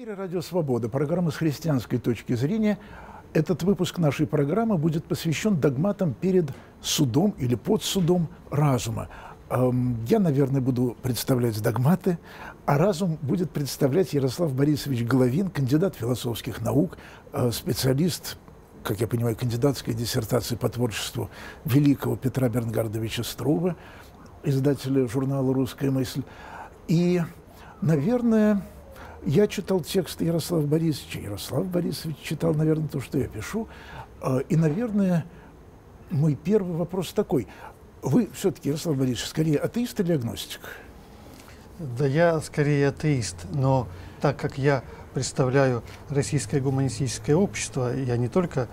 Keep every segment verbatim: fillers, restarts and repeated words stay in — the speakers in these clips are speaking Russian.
эфире «Радио Свобода», программа «С христианской точки зрения». Этот выпуск нашей программы будет посвящен догматам перед судом или под судом разума. Я, наверное, буду представлять догматы, а разум будет представлять Ярослав Борисович Головин, кандидат философских наук, специалист, как я понимаю, кандидатской диссертации по творчеству великого Петра Бернгардовича Струве, издателя журнала «Русская мысль». И, наверное, я читал текст Ярослава Борисовича. Ярослав Борисович читал, наверное, то, что я пишу. И, наверное, мой первый вопрос такой. Вы все-таки, Ярослав Борисович, скорее атеист или агностик? Да я скорее атеист, но так как я представляю Российское гуманистическое общество, я не только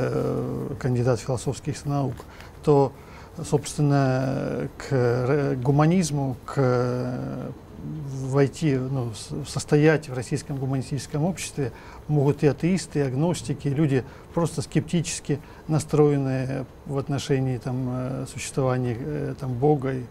э, кандидат философских наук, то, собственно, к гуманизму, к войти, ну, состоять в Российском гуманистическом обществе могут и атеисты, и агностики, и люди просто скептически настроенные в отношении там, существования там, Бога и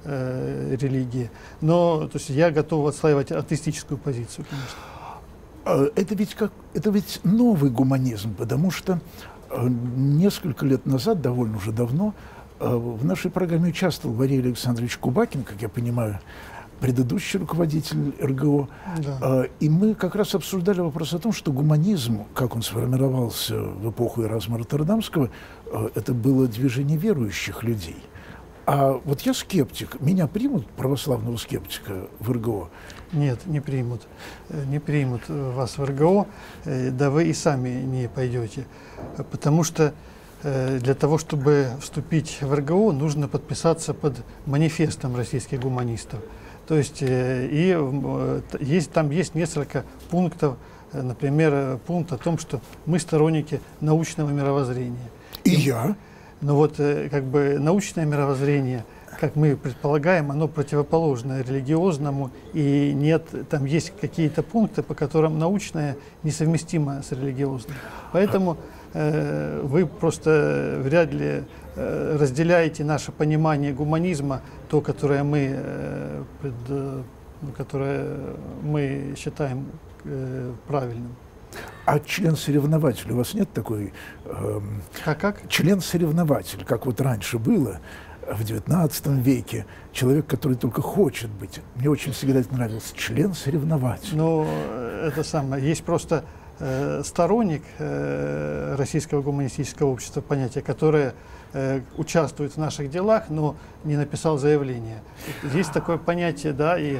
э, религии. Но то есть, я готов отстаивать атеистическую позицию, конечно. Это ведь, как, это ведь новый гуманизм, потому что несколько лет назад, довольно уже давно, в нашей программе участвовал Валерий Александрович Кубакин, как я понимаю, предыдущий руководитель эр гэ о. Да. И мы как раз обсуждали вопрос о том, что гуманизм, как он сформировался в эпоху Эразма Роттердамского, это было движение верующих людей. А вот я скептик. Меня примут, православного скептика, в эр гэ о? Нет, не примут. Не примут вас в эр гэ о, да вы и сами не пойдете. Потому что для того, чтобы вступить в эр гэ о, нужно подписаться под манифестом российских гуманистов. То есть, и есть, там есть несколько пунктов, например, пункт о том, что мы сторонники научного мировоззрения. И я. Но вот как бы научное мировоззрение, как мы предполагаем, оно противоположно религиозному, и нет, там есть какие-то пункты, по которым научное несовместимо с религиозным. Поэтому э, вы просто вряд ли э, разделяете наше понимание гуманизма, то, которое мы, э, пред, э, которое мы считаем э, правильным. А член-соревнователь, у вас нет такой... Э, как, как? Член-соревнователь, как вот раньше было в девятнадцатом веке, человек, который только хочет быть. Мне очень всегда это нравилось. Член-соревнователь. Ну, это самое. Есть просто э, сторонник э, Российского гуманистического общества, понятие, которое э, участвует в наших делах, но не написал заявление. Есть такое понятие, да, и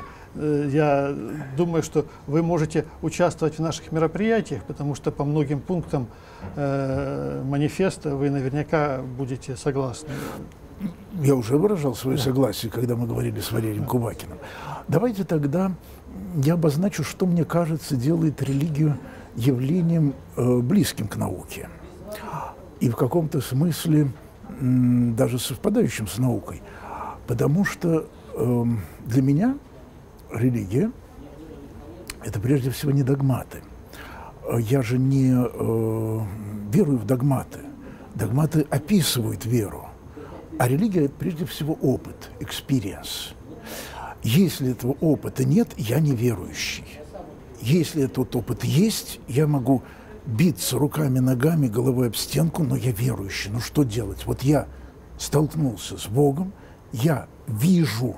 я думаю, что вы можете участвовать в наших мероприятиях, потому что по многим пунктам э, манифеста вы наверняка будете согласны. Я уже выражал свое да. согласие, когда мы говорили с Валерием да. Кубакиным. Давайте тогда я обозначу, что, мне кажется, делает религию явлением э, близким к науке. И в каком-то смысле м, даже совпадающим с наукой. Потому что э, для меня религия – это прежде всего не догматы. Я же не э, верую в догматы. Догматы описывают веру. А религия – это прежде всего опыт, experience. Если этого опыта нет, я не верующий. Если этот опыт есть, я могу биться руками, ногами, головой об стенку, но я верующий. Ну что делать? Вот я столкнулся с Богом, я вижу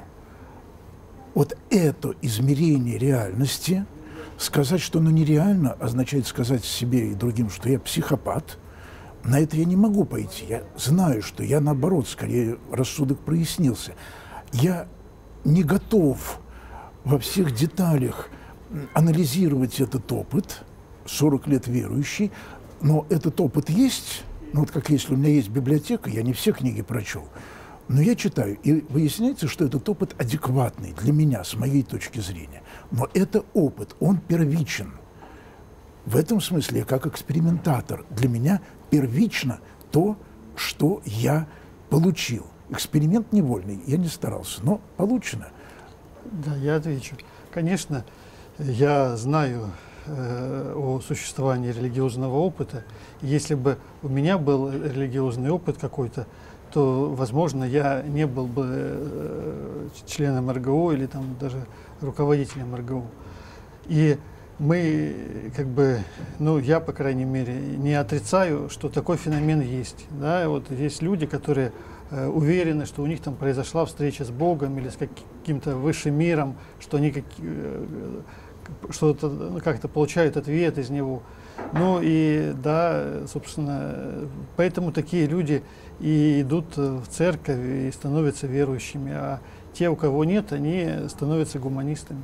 вот это измерение реальности. Сказать, что оно нереально, означает сказать себе и другим, что я психопат. На это я не могу пойти. Я знаю, что я, наоборот, скорее рассудок прояснился. Я не готов во всех деталях анализировать этот опыт, сорок лет верующий, но этот опыт есть. Ну, вот как если у меня есть библиотека, я не все книги прочел, но я читаю, и выясняется, что этот опыт адекватный для меня, с моей точки зрения. Но это опыт, он первичен. В этом смысле я как экспериментатор. Для меня первично то, что я получил. Эксперимент невольный, я не старался, но получено. Да, я отвечу. Конечно, я знаю э, о существовании религиозного опыта. Если бы у меня был религиозный опыт какой-то, то, возможно, я не был бы э, членом эр гэ о или там, даже руководителем эр гэ о. И мы, как бы, ну, я, по крайней мере, не отрицаю, что такой феномен есть. Да? Вот есть люди, которые э, уверены, что у них там произошла встреча с Богом или с каким-то высшим миром, что они как, э, что-то, ну, как-то получают ответ из него. Ну и да, собственно, поэтому такие люди и идут в церковь и становятся верующими, а те, у кого нет, они становятся гуманистами.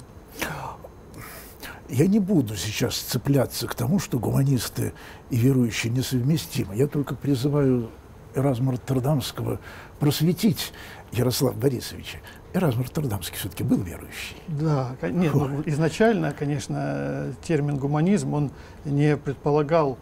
Я не буду сейчас цепляться к тому, что гуманисты и верующие несовместимы. Я только призываю Эразма Роттердамского просветить Ярослава Борисовича. Эразм Роттердамский все-таки был верующий. Да, нет, ну, изначально, конечно, термин гуманизм, он не предполагал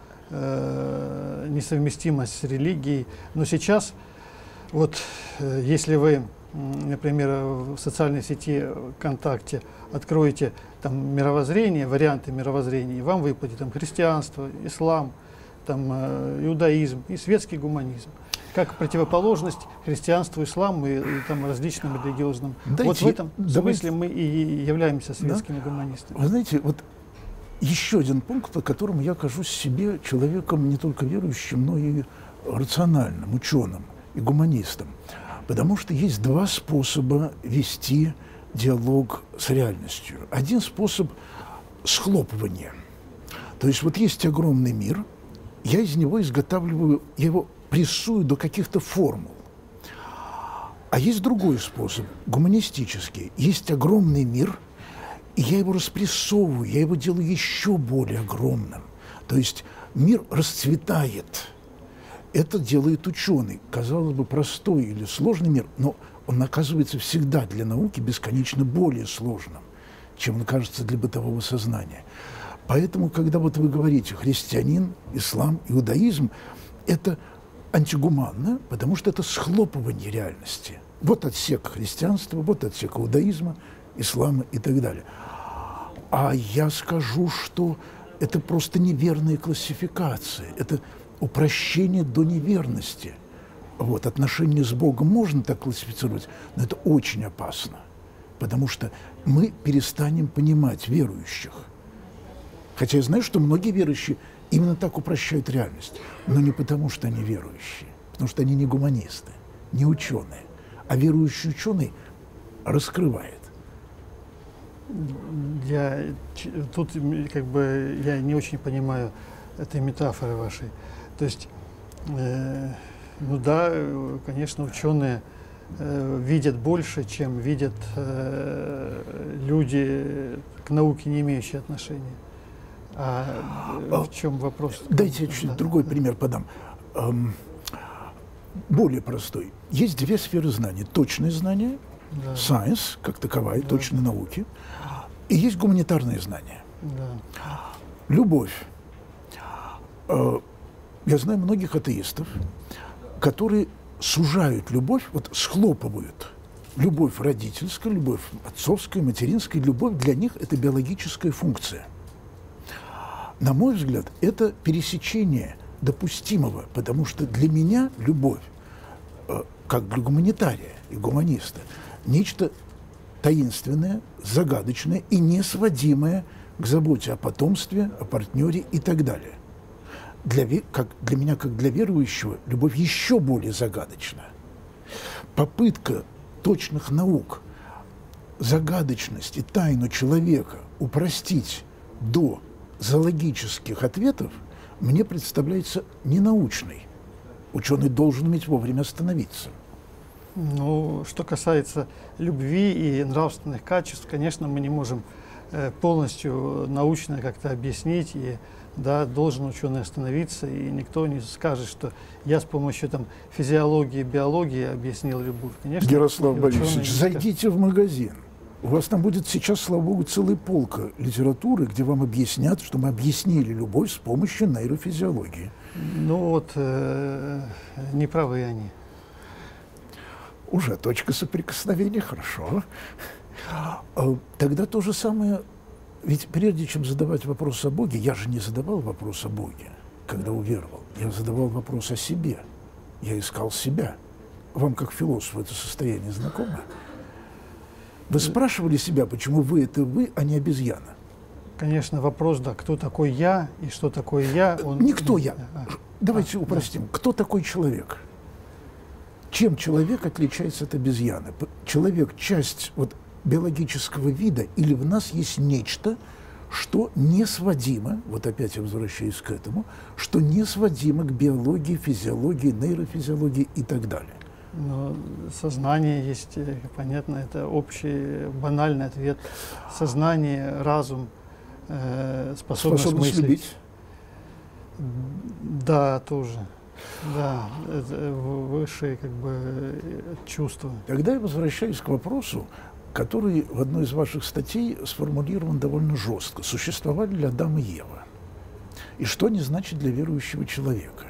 э, несовместимость с религией, но сейчас, вот, э, если вы, например, в социальной сети ВКонтакте откроете там мировоззрение, варианты мировоззрения, и вам выпадет там христианство, ислам, там, э, иудаизм и светский гуманизм, как противоположность христианству, исламу и, и там, различным религиозным. Дайте, вот в этом давайте, смысле мы и являемся светскими, да, гуманистами. Вы знаете, вот еще один пункт, по которому я кажусь себе человеком не только верующим, но и рациональным, ученым и гуманистом. Потому что есть два способа вести диалог с реальностью. Один способ – схлопывание. То есть вот есть огромный мир, я из него изготавливаю, я его прессую до каких-то формул. А есть другой способ, гуманистический. Есть огромный мир, и я его распрессовываю, я его делаю еще более огромным. То есть мир расцветает. Это делает ученый. Казалось бы, простой или сложный мир, но он оказывается всегда для науки бесконечно более сложным, чем он кажется для бытового сознания. Поэтому, когда вот вы говорите христианин, ислам, иудаизм, это антигуманно, потому что это схлопывание реальности. Вот отсек христианства, вот отсек иудаизма, ислама и так далее. А я скажу, что это просто неверная классификация, это упрощение до неверности. Вот, отношения с Богом можно так классифицировать, но это очень опасно, потому что мы перестанем понимать верующих. Хотя я знаю, что многие верующие именно так упрощают реальность, но не потому, что они верующие, потому что они не гуманисты, не ученые, а верующий ученый раскрывает. Я тут как бы я не очень понимаю этой метафоры вашей. То есть, э, ну да, конечно, ученые э, видят больше, чем видят э, люди к науке, не имеющие отношения. А э, в чем вопрос? Дайте я чуть-чуть да, другой да. пример подам. Эм, более простой. Есть две сферы знаний. Точные знания, да. science, как таковая, да. точные науки, и есть гуманитарные знания. Да. Любовь. Э, Я знаю многих атеистов, которые сужают любовь, вот схлопывают любовь родительская, любовь отцовская, материнская. Любовь для них – это биологическая функция. На мой взгляд, это пересечение допустимого, потому что для меня любовь, как для гуманитария и гуманиста, нечто таинственное, загадочное и несводимое к заботе о потомстве, о партнере и так далее. Для, как, для меня, как для верующего, любовь еще более загадочна. Попытка точных наук загадочность и тайну человека упростить до зоологических ответов мне представляется ненаучной. Ученый должен уметь вовремя остановиться. Ну, что касается любви и нравственных качеств, конечно, мы не можем э, полностью научно как-то объяснить, и да, должен ученый остановиться, и никто не скажет, что я с помощью там, физиологии, биологии объяснил любовь. Конечно, Ярослав Борисович, зайдите в магазин. У вас там будет сейчас, слава богу, целая полка литературы, где вам объяснят, что мы объяснили любовь с помощью нейрофизиологии. Ну вот, э, не правы они. Уже точка соприкосновения, хорошо. Тогда то же самое, ведь прежде чем задавать вопрос о Боге, я же не задавал вопрос о Боге, когда уверовал. Я задавал вопрос о себе. Я искал себя. Вам, как философу, это состояние знакомо? Вы спрашивали себя, почему вы – это вы, а не обезьяна? Конечно, вопрос, да, кто такой я и что такое я. Он... Никто я. А, Давайте а, упростим. Да. Кто такой человек? Чем человек отличается от обезьяны? Человек – часть вот биологического вида, или в нас есть нечто, что не сводимо, вот опять я возвращаюсь к этому, что не сводимо к биологии, физиологии, нейрофизиологии и так далее. Но сознание есть, понятно, это общий банальный ответ. Сознание, разум, э, способность, Способность мыслить. любить? Да, тоже. Да, это высшие как бы чувства. Тогда я возвращаюсь к вопросу, который в одной из ваших статей сформулирован довольно жестко. Существовали ли Адам и Ева? И что они значат для верующего человека?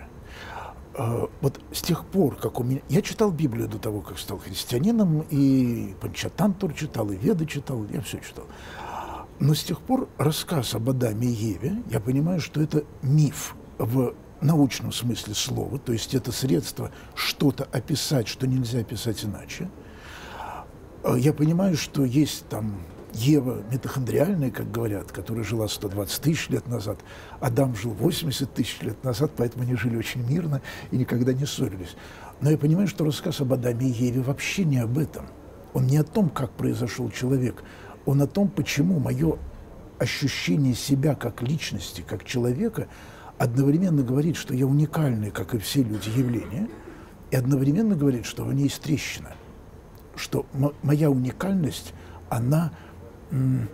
Вот с тех пор, как у меня... Я читал Библию до того, как стал христианином, и Панчатантур читал, и Веды читал, я все читал. Но с тех пор рассказ об Адаме и Еве, я понимаю, что это миф в научном смысле слова, то есть это средство что-то описать, что нельзя описать иначе. Я понимаю, что есть там Ева митохондриальная, как говорят, которая жила сто двадцать тысяч лет назад, Адам жил восемьдесят тысяч лет назад, поэтому они жили очень мирно и никогда не ссорились. Но я понимаю, что рассказ об Адаме и Еве вообще не об этом. Он не о том, как произошел человек, он о том, почему мое ощущение себя как личности, как человека, одновременно говорит, что я уникальный, как и все люди, явление, и одновременно говорит, что в ней есть трещина, что моя уникальность, она м,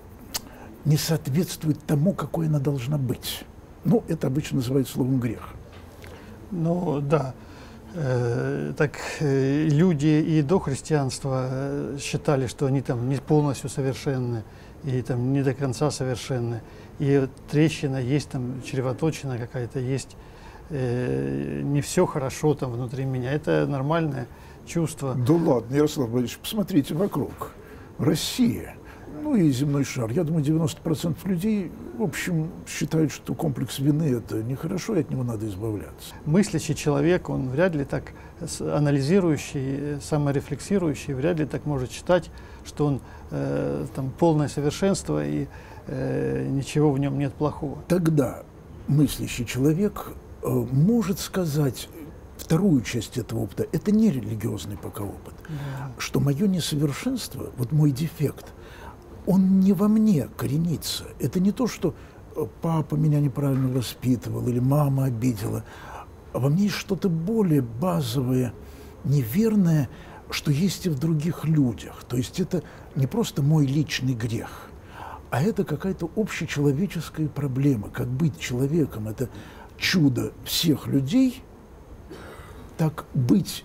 не соответствует тому, какой она должна быть. Ну, это обычно называют словом грех. Ну, да. Э, так э, люди и до христианства э, считали, что они там не полностью совершенны и там не до конца совершенны. И вот трещина есть, там чревоточина какая-то есть. Э, не все хорошо там внутри меня. Это нормальное чувство. Да ладно, Ярослав Борисович, посмотрите вокруг. Россия, ну и земной шар. Я думаю, девяносто процентов людей, в общем, считают, что комплекс вины – это нехорошо, и от него надо избавляться. Мыслящий человек, он вряд ли так, анализирующий, саморефлексирующий, вряд ли так может считать, что он э, там полное совершенство и э, ничего в нем нет плохого. Тогда мыслящий человек э, может сказать вторую часть этого опыта, это не религиозный пока опыт, да. Что мое несовершенство, вот мой дефект, он не во мне коренится. Это не то, что папа меня неправильно воспитывал или мама обидела, а во мне есть что-то более базовое, неверное, что есть и в других людях. То есть это не просто мой личный грех, а это какая-то общечеловеческая проблема. Как быть человеком – это чудо всех людей, так быть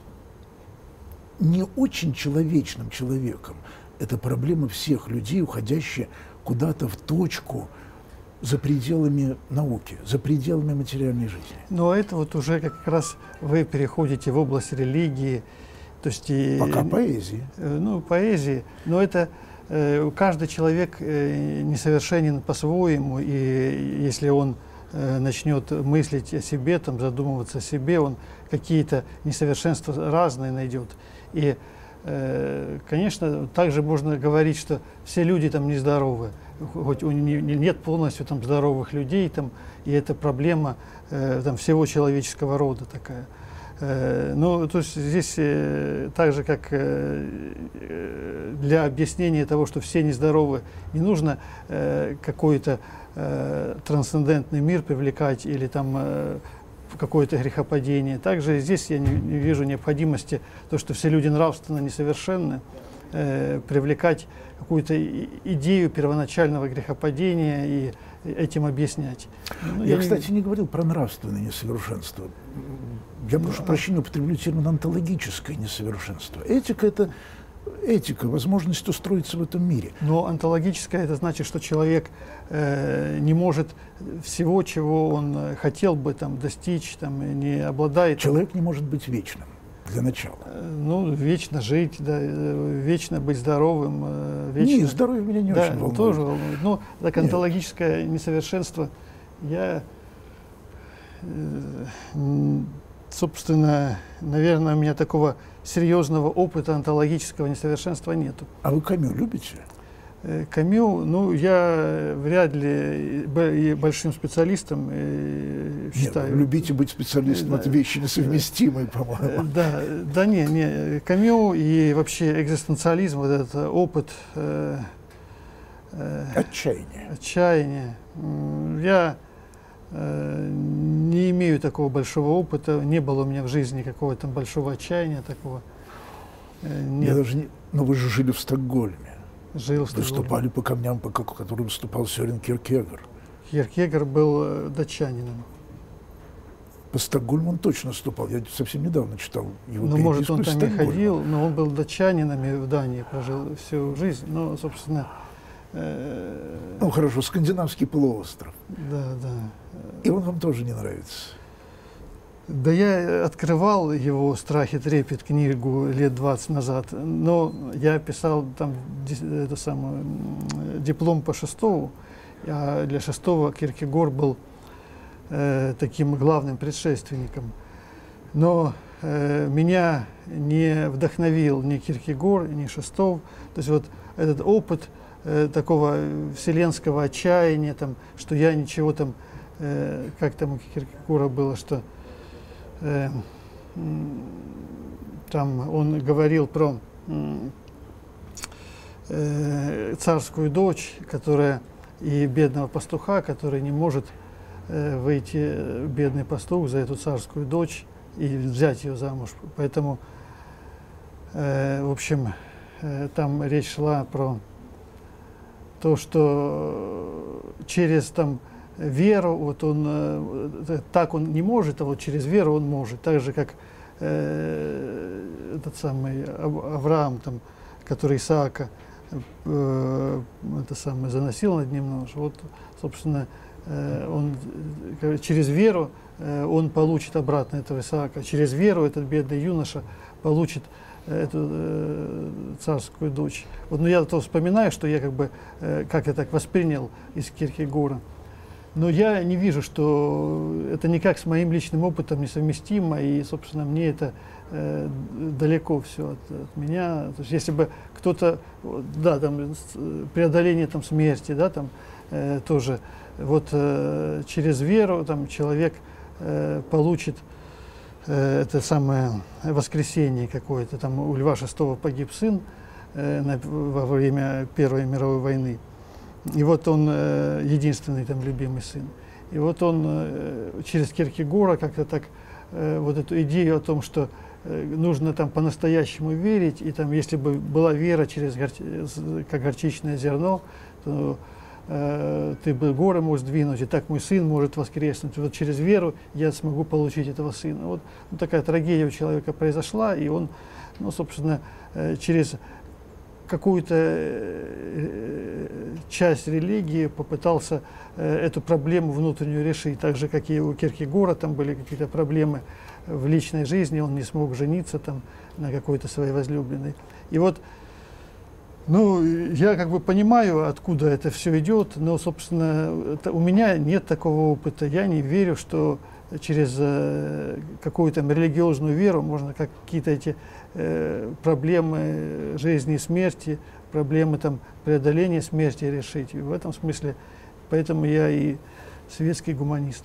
не очень человечным человеком – это проблема всех людей, уходящая куда-то в точку за пределами науки, за пределами материальной жизни. Но это вот уже как раз вы переходите в область религии. То есть и, пока поэзии. Ну, поэзии. Но это э, каждый человек э, несовершенен по-своему, и если он э, начнет мыслить о себе, там, задумываться о себе, он какие-то несовершенства разные найдет. И, э, конечно, также можно говорить, что все люди там нездоровы, хоть у них нет полностью там здоровых людей, там, и это проблема э, там, всего человеческого рода такая. Ну, то есть здесь э, так же, как э, для объяснения того, что все нездоровы, не нужно э, какой-то э, трансцендентный мир привлекать или там э, какое-то грехопадение. Также здесь я не, не вижу необходимости, то, что все люди нравственно несовершенны, э, привлекать какую-то идею первоначального грехопадения и этим объяснять. Ну, я, я, кстати, не говорил про нравственное несовершенство. Я, прошу прощения, употреблю термин онтологическое несовершенство. Этика – это этика, возможность устроиться в этом мире. Но онтологическое – это значит, что человек э, не может всего, чего он хотел бы там, достичь, там, не обладает… Человек не может быть вечным, для начала. Ну, вечно жить, да, вечно быть здоровым. Вечно… Не, здоровье меня не да, очень волнует. тоже волнует. Но так онтологическое несовершенство, я… Э, собственно, наверное, у меня такого серьезного опыта онтологического несовершенства нету. А вы Камю любите? Камю, ну, я вряд ли и большим специалистом считаю. Нет, любите быть специалистом, да. Это вещи несовместимые, по-моему. Да, да, не, не, Камю и вообще экзистенциализм, вот этот опыт э, э, отчаяния. Отчаяния. Я э, не имею такого большого опыта, не было у меня в жизни какого-то большого отчаяния такого. Нет. Я даже не, но вы же жили в Стокгольме. Жил в Вы ступали по камням, по которым ступал Сёрен Кierkegaard. Кierkegaard был датчанином. По Стокгольму он точно ступал. Я совсем недавно читал его Ну, может, он там и ходил, но он был датчанином и в Дании прожил всю жизнь. Но, собственно... Э... Ну, хорошо, скандинавский полуостров. Да, да. И он вам тоже не нравится? Да я открывал его «Страх и трепет» книгу лет двадцать назад, но я писал там это самое, диплом по Шестову, а для Шестова Кierkegaard был э, таким главным предшественником. Но э, меня не вдохновил ни Кierkegaard, ни Шестов. То есть вот этот опыт э, такого вселенского отчаяния, там, что я ничего там, э, как там у Кierkegaard было, что там он говорил про э, царскую дочь, которая и бедного пастуха, который не может э, выйти, бедный пастух, за эту царскую дочь и взять ее замуж. Поэтому, э, в общем, э, там речь шла про то, что через там веру, вот он, э, так он не может, а вот через веру он может. Так же, как э, этот самый Авраам, там, который Исаака э, это самое, заносил над ним нож. Вот, собственно, э, он, через веру э, он получит обратно этого Исаака. Через веру этот бедный юноша получит эту э, царскую дочь. Вот, но я то вспоминаю, что я как бы, э, как я так воспринял из Кierkegaard. Но я не вижу, что это никак с моим личным опытом несовместимо, и, собственно, мне это э, далеко все от, от меня. То есть, если бы кто-то, да, там, преодоление там, смерти, да, там, э, тоже, вот э, через веру там, человек э, получит э, это самое воскресение какое-то. Там у Льва шестого погиб сын э, на, во время Первой мировой войны. И вот он э, единственный там любимый сын. И вот он э, через Кierkegaard как-то так э, вот эту идею о том, что э, нужно там по-настоящему верить, и там если бы была вера через горч... как горчичное зерно, то э, ты бы горы можешь сдвинуть, и так мой сын может воскреснуть. Вот через веру я смогу получить этого сына. Вот, вот такая трагедия у человека произошла, и он, ну, собственно, э, через какую-то часть религии попытался эту проблему внутреннюю решить. Так же, как и у Кierkegaard, там были какие-то проблемы в личной жизни, он не смог жениться там на какой-то своей возлюбленной. И вот, ну, я как бы понимаю, откуда это все идет, но, собственно, это, у меня нет такого опыта. Я не верю, что через э, какую-то религиозную веру можно как какие-то эти э, проблемы жизни и смерти, проблемы там, преодоления смерти решить. И в этом смысле, поэтому я и светский гуманист.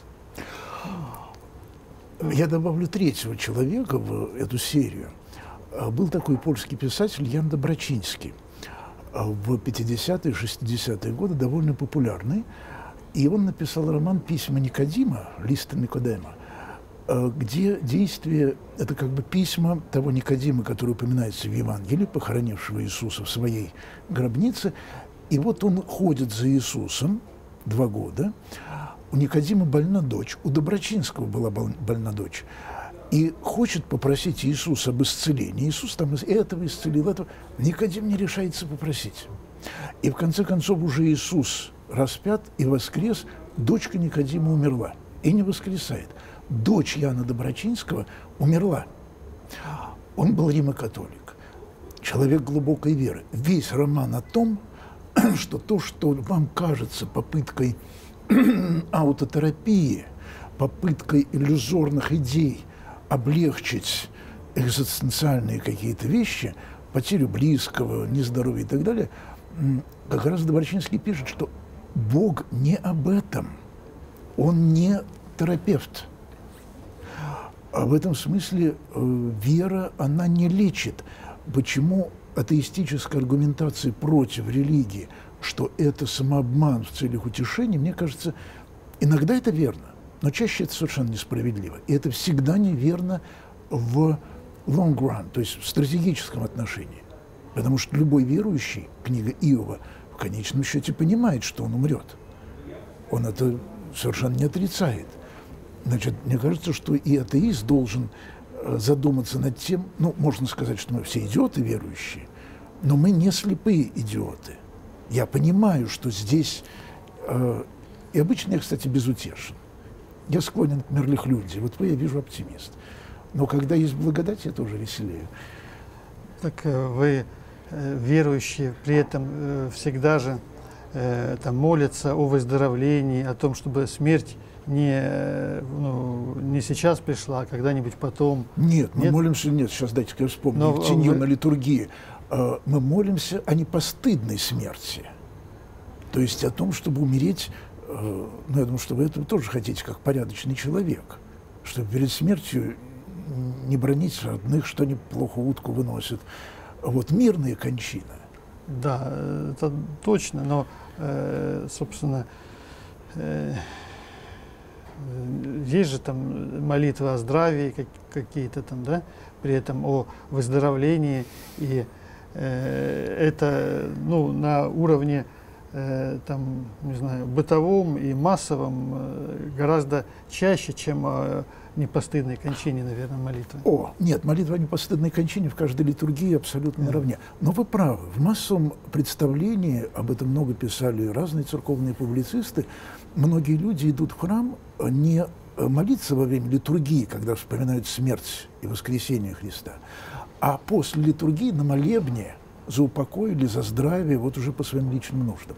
Я добавлю третьего человека в эту серию. Был такой польский писатель Ян Доброчинский. В пятидесятые, шестидесятые годы довольно популярный. И он написал роман «Письма Никодима», «Листа Никодема», где действие – это как бы письма того Никодима, который упоминается в Евангелии, похоронившего Иисуса в своей гробнице. И вот он ходит за Иисусом два года. У Никодима больна дочь, у Доброчинского была больна дочь. И хочет попросить Иисуса об исцелении. Иисус там этого исцелил, этого. Никодим не решается попросить. И в конце концов уже Иисус распят и воскрес, дочка Никодима умерла и не воскресает. Дочь Яна Доброчинского умерла. Он был римокатолик, человек глубокой веры. Весь роман о том, что то, что вам кажется попыткой аутотерапии, попыткой иллюзорных идей облегчить экзистенциальные какие-то вещи, потерю близкого, нездоровье и так далее, как раз Доброчинский пишет, что Бог не об этом, Он не терапевт. А в этом смысле э, вера, она не лечит. Почему атеистическая аргументация против религии, что это самообман в целях утешения, мне кажется, иногда это верно, но чаще это совершенно несправедливо. И это всегда неверно в long run, то есть в стратегическом отношении. Потому что любой верующий, книга Иова, в конечном счете понимает, что он умрет. Он это совершенно не отрицает. Значит, мне кажется, что и атеист должен задуматься над тем, ну, можно сказать, что мы все идиоты верующие, но мы не слепые идиоты. Я понимаю, что здесь... Э, и обычно я, кстати, безутешен. Я склонен к мирлихлюдии. Вот вы, я вижу, оптимист. Но когда есть благодать, я тоже веселею. Так вы, э, верующие, при этом э, всегда же э, там, молятся о выздоровлении, о том, чтобы смерть не, ну, не сейчас пришла, а когда-нибудь потом. Нет, мы нет? молимся, нет, сейчас дайте-ка я вспомню, Но тенью вы... на литургии. Мы молимся о непостыдной смерти. То есть о том, чтобы умереть, ну, я думаю, что вы этого тоже хотите, как порядочный человек, чтобы перед смертью не бронить родных, что они плохо утку выносят. Вот мирные кончины. Да, это точно, но, э, собственно, э, есть же там молитвы о здравии как, какие-то там, да, при этом о выздоровлении, и э, это, ну, на уровне э, там, не знаю, бытовом и массовом э, гораздо чаще, чем о непостыдной кончине, наверное, молитвы. О, нет, молитва о непостыдной кончине в каждой литургии абсолютно да. наравне. Но вы правы, в массовом представлении, об этом много писали разные церковные публицисты, многие люди идут в храм не молиться во время литургии, когда вспоминают смерть и воскресение Христа, а после литургии на молебне за упокой или за здравие, вот уже по своим личным нуждам.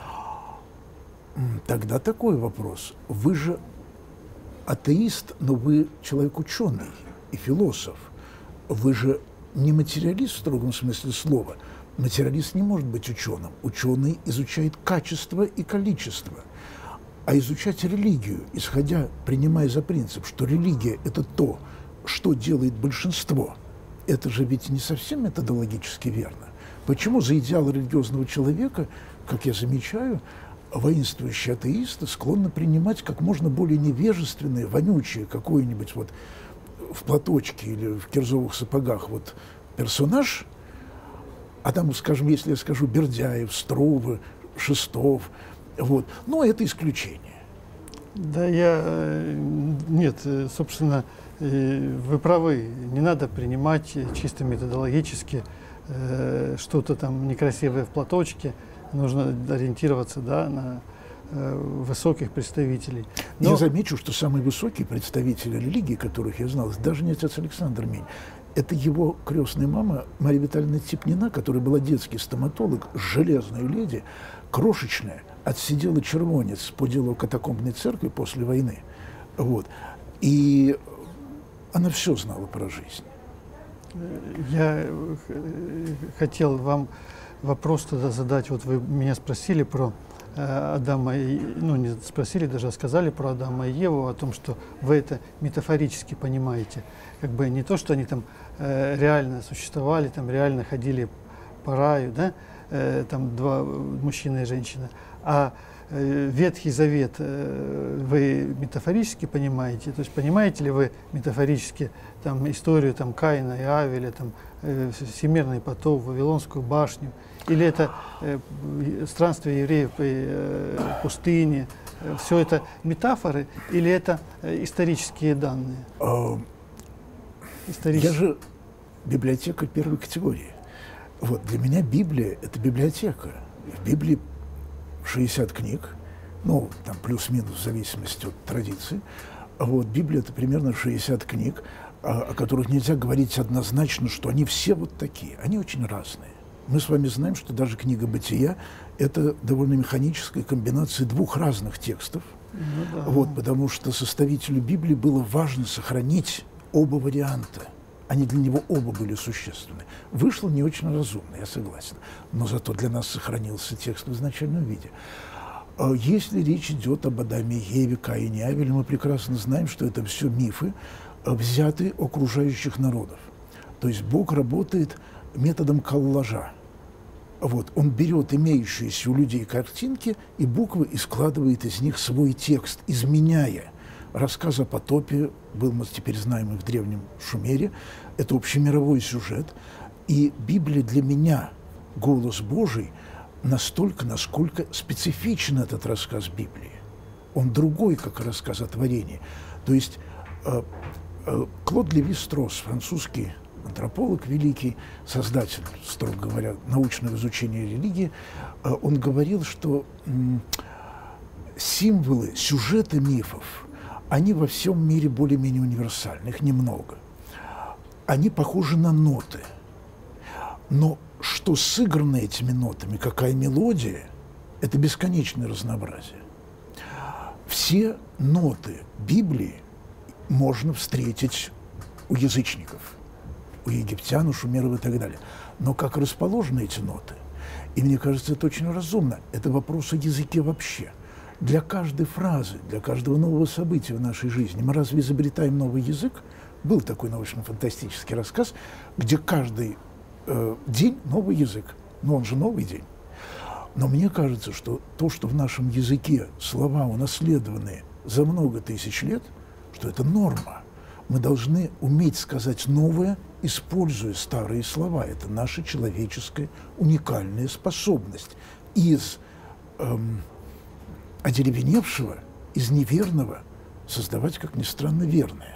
Тогда такой вопрос. Вы же атеист, но вы человек ученый и философ. Вы же не материалист в строгом смысле слова. Материалист не может быть ученым. Ученый изучает качество и количество. А изучать религию, исходя, принимая за принцип, что религия – это то, что делает большинство, это же ведь не совсем методологически верно. Почему за идеал религиозного человека, как я замечаю, воинствующие атеисты склонны принимать как можно более невежественные, вонючие, какой-нибудь вот в платочке или в кирзовых сапогах вот персонаж, а там, скажем, если я скажу Бердяев, Струве, Шестов, вот, но это исключение. Да, я... Нет, собственно, вы правы, не надо принимать чисто методологически э, что-то там некрасивое в платочке. Нужно ориентироваться, да, на э, высоких представителей. Но... Я замечу, что самые высокие представители религии, которых я знал, даже не отец Александр Мень, это его крестная мама Мария Витальевна Типнина, которая была детский стоматолог, железная леди, крошечная, отсидела червонец по делу катакомбной церкви после войны. Вот. И она все знала про жизнь. Я хотел вам вопрос тогда задать. Вот вы меня спросили про э, Адама, и, ну не спросили даже, а сказали про Адама и Еву, о том, что вы это метафорически понимаете. Как бы не то, что они там э, реально существовали, там реально ходили по раю, да, э, там два мужчина и женщина, а э, Ветхий Завет э, вы метафорически понимаете, то есть понимаете ли вы метафорически там историю там Каина и Авеля, там э, всемирный потоп, Вавилонскую башню, или это э, странствие евреев по э, пустыне, э, все это метафоры, или это э, исторические данные? Я же библиотекарь первой категории. Вот, для меня Библия – это библиотека. В Библии шестьдесят книг, ну, там плюс-минус в зависимости от традиции. Вот, Библия – это примерно шестьдесят книг, о, о которых нельзя говорить однозначно, что они все вот такие. Они очень разные. Мы с вами знаем, что даже книга «Бытия» – это довольно механическая комбинация двух разных текстов. Ну, да. Вот, потому что составителю Библии было важно сохранить оба варианта. Они для него оба были существенны. Вышло не очень разумно, я согласен. Но зато для нас сохранился текст в изначальном виде. Если речь идет об Адаме и Еве, Каине и Авеле, мы прекрасно знаем, что это все мифы, взятые окружающих народов. То есть Бог работает методом коллажа. Вот. Он берет имеющиеся у людей картинки и буквы и складывает из них свой текст, изменяя. Рассказ о потопе был, мы теперь знаем, и в Древнем Шумере. Это общемировой сюжет. И Библия для меня, голос Божий, настолько, насколько специфичен этот рассказ Библии. Он другой, как рассказ о творении. То есть э, э, Клод Леви-Стросс, французский антрополог великий, создатель, строго говоря, научного изучения религии, э, он говорил, что э, символы, сюжеты мифов, они во всем мире более-менее универсальны, их немного. Они похожи на ноты. Но что сыграно этими нотами, какая мелодия, это бесконечное разнообразие. Все ноты Библии можно встретить у язычников, у египтян, у шумеров и так далее. Но как расположены эти ноты? И мне кажется, это очень разумно. Это вопрос о языке вообще. Для каждой фразы, для каждого нового события в нашей жизни мы разве изобретаем новый язык? Был такой научно-фантастический рассказ, где каждый э, день новый язык. Но он же новый день. Но мне кажется, что то, что в нашем языке слова унаследованы за много тысяч лет, что это норма. Мы должны уметь сказать новое, используя старые слова. Это наша человеческая уникальная способность. Из эм, одеревеневшего, из неверного создавать, как ни странно, верное.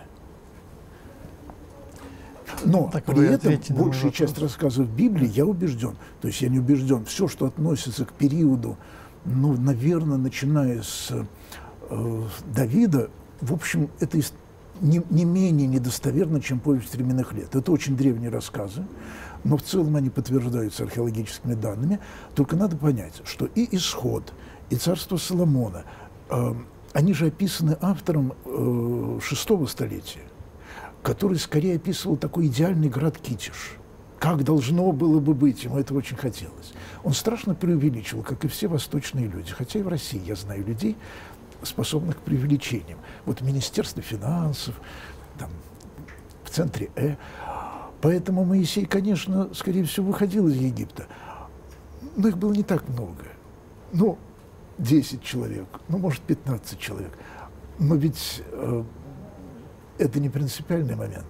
Но так при этом большая часть рассказов Библии, я убежден, то есть я не убежден, все, что относится к периоду, ну, наверное, начиная с э, Давида, в общем, это не, не менее недостоверно, чем «Повесть временных лет». Это очень древние рассказы, но в целом они подтверждаются археологическими данными. Только надо понять, что и «Исход», и «Царство Соломона», э, они же описаны автором э, шестого столетия, который скорее описывал такой идеальный град Китиш. Как должно было бы быть, ему это очень хотелось. Он страшно преувеличивал, как и все восточные люди. Хотя и в России я знаю людей, способных к преувеличениям. Вот в Министерстве финансов, там, в центре Э. Поэтому Моисей, конечно, скорее всего, выходил из Египта. Но их было не так много. Ну, десять человек, ну, может, пятнадцать человек. Но ведь э, это не принципиальный момент.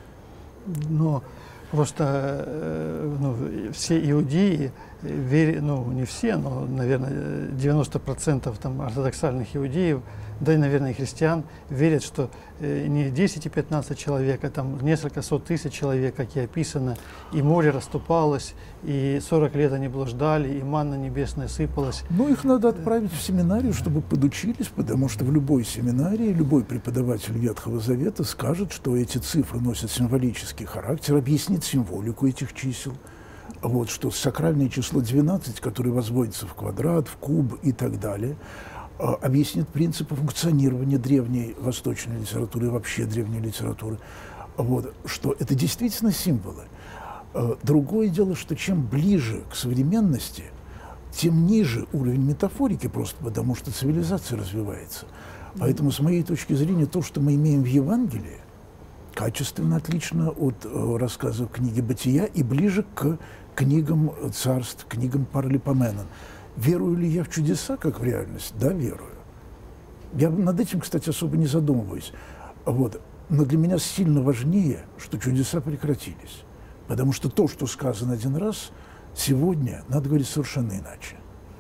Но просто э, ну, все иудеи, верят, ну, не все, но, наверное, девяносто процентов там ортодоксальных иудеев, да и, наверное, и христиан, верят, что э, не десять и пятнадцать человек, а там несколько сот тысяч человек, как и описано, и море расступалось, и сорок лет они блуждали, и манна небесная сыпалась. Ну, их надо отправить в семинарию, чтобы подучились, потому что в любой семинарии любой преподаватель Ветхого Завета скажет, что эти цифры носят символический характер, объяснит символику этих чисел. Вот, что сакральное число двенадцать, которое возводится в квадрат, в куб и так далее, объяснит принципы функционирования древней восточной литературы и вообще древней литературы. Вот, что это действительно символы. Другое дело, что чем ближе к современности, тем ниже уровень метафорики, просто потому что цивилизация развивается. Поэтому, с моей точки зрения, то, что мы имеем в Евангелии, качественно отлично от э, рассказов книги «Бытия» и ближе к книгам царств, книгам Паралипоменон. Верую ли я в чудеса, как в реальность? Да, верую. Я над этим, кстати, особо не задумываюсь. Вот. Но для меня сильно важнее, что чудеса прекратились. Потому что то, что сказано один раз, сегодня надо говорить совершенно иначе.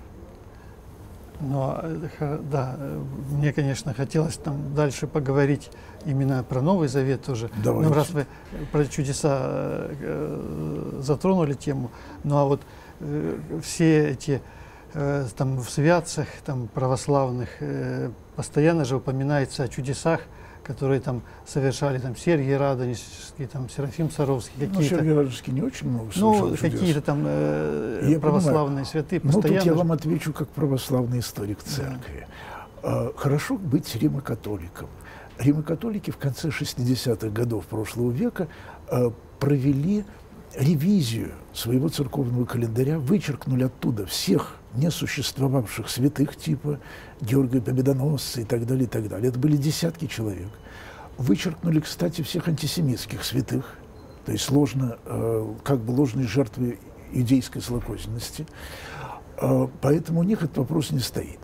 Но, да, мне, конечно, хотелось там дальше поговорить именно про Новый Завет тоже. Давайте. Ну, раз вы про чудеса э, затронули тему, ну а вот э, все эти э, там в святцах там, православных э, постоянно же упоминается о чудесах, которые там совершали там Сергий Радонежский, там Серафим Саровский, какие-то. Ну, Сергий Радонежский не очень много совершал Ну, чудес. какие-то там э, православные святые Ну, постоянно. тут я вам отвечу как православный историк церкви. Хорошо быть римокатоликом. Римокатолики в конце шестидесятых годов прошлого века провели ревизию своего церковного календаря, вычеркнули оттуда всех несуществовавших святых типа Георгия Победоносца и так далее, и так далее. Это были десятки человек. Вычеркнули, кстати, всех антисемитских святых, то есть ложно, как бы ложные жертвы иудейской злокозненности. Поэтому у них этот вопрос не стоит.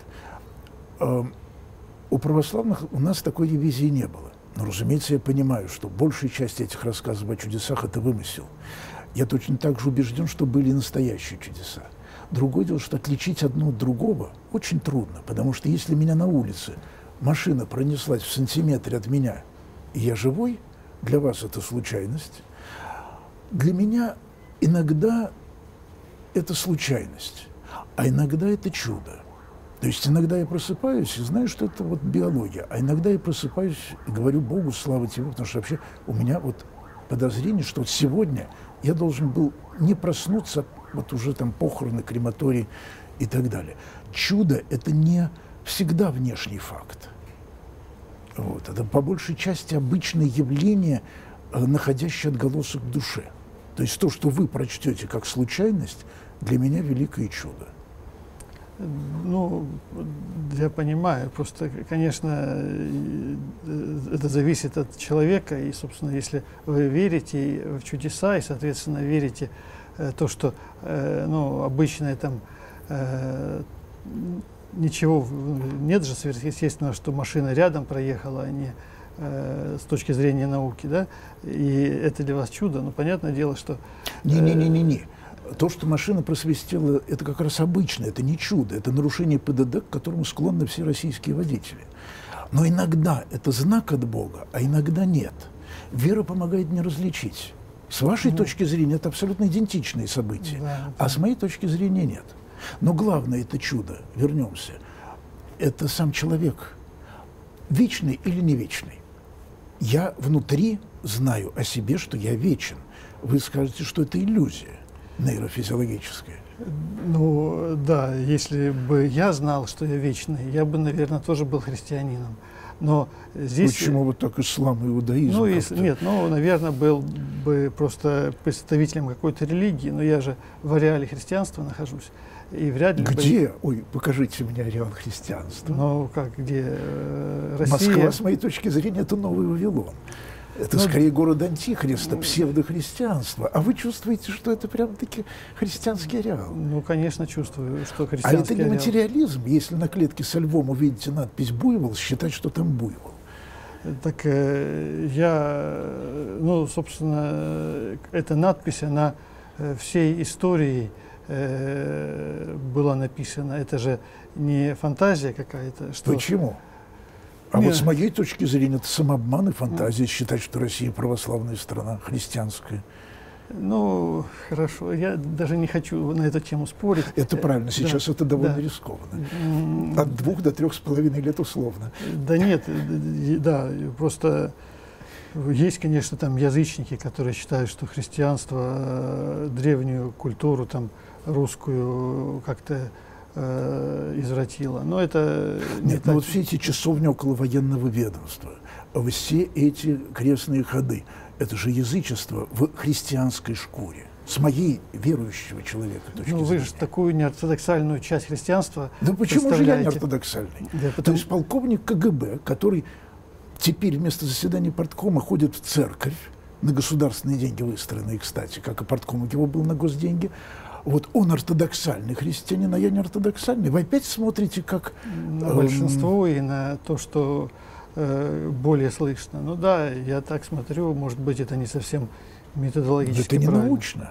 У православных у нас такой ревизии не было. Но, разумеется, я понимаю, что большая часть этих рассказов о чудесах – это вымысел. Я точно так же убежден, что были настоящие чудеса. Другое дело, что отличить одно от другого очень трудно, потому что если меня на улице машина пронеслась в сантиметре от меня, и я живой, для вас это случайность. Для меня иногда это случайность, а иногда это чудо. То есть иногда я просыпаюсь и знаю, что это вот биология, а иногда я просыпаюсь и говорю Богу, слава тебе, потому что вообще у меня вот подозрение, что вот сегодня я должен был не проснуться, вот уже там похороны, крематорий и так далее. Чудо – это не всегда внешний факт. Вот. Это по большей части обычное явление, находящее отголосок в душе. То есть то, что вы прочтете как случайность, для меня великое чудо. Ну, я понимаю, просто, конечно, это зависит от человека, и, собственно, если вы верите в чудеса, и, соответственно, верите в то, что, ну, обычное там ничего нет же сверхъестественного, что машина рядом проехала, а не с точки зрения науки, да, и это для вас чудо, ну, понятное дело, что… Не-не-не-не-не. То, что машина просвистела, это как раз обычно, это не чудо, это нарушение ПДД, к которому склонны все российские водители. Но иногда это знак от Бога, а иногда нет. Вера помогает мне различить. С вашей ну, точки зрения это абсолютно идентичные события, да, а с моей точки зрения нет. Но главное это чудо, вернемся, это сам человек, вечный или не вечный. Я внутри знаю о себе, что я вечен. Вы скажете, что это иллюзия нейрофизиологическая. Ну, да, если бы я знал, что я вечный, я бы, наверное, тоже был христианином. Но здесь… Почему вот так ислам и иудаизм? Ну, если, нет, ну, наверное, был бы просто представителем какой-то религии, но я же в ареале христианства нахожусь. И вряд ли где? бы… Ой, покажите мне ареал христианства. Ну, как, где? Э, Россия… Москва, с моей точки зрения, это Новый Вавилон. Это ну, скорее город антихриста, ну, псевдохристианство. А вы чувствуете, что это прям-таки христианский ареал? Ну, конечно, чувствую, что христианский ареал. А это не ареал. Материализм. Если на клетке со львом увидите надпись «Буйвол», считать, что там буйвол. Так э, я, ну, собственно, эта надпись, она всей историей э, была написана. Это же не фантазия какая-то. Что… Почему? А Нет. вот с моей точки зрения, это самообман и фантазия считать, что Россия православная страна, христианская. Ну, хорошо. Я даже не хочу на эту тему спорить. Это правильно. Сейчас да. это довольно да. рискованно. От двух до трех с половиной лет условно. Да нет, да, просто есть, конечно, там язычники, которые считают, что христианство, древнюю культуру, там, русскую как-то э, извратило. Но это… Не Нет, так... ну вот все эти часовни около военного ведомства, все эти крестные ходы, это же язычество в христианской шкуре, с моей верующего человека точки Ну, зрения. вы же такую неортодоксальную часть христианства Да почему же я неортодоксальный? Да, потому... То есть полковник КГБ, который теперь вместо заседания парткома ходит в церковь, на государственные деньги выстроенные, кстати, как и партком его был на госденьги, вот он ортодоксальный христианин, а я не ортодоксальный. Вы опять смотрите как… На эм... большинство и на то, что э, более слышно. Ну да, я так смотрю, может быть, это не совсем методологически это не правильно. научно.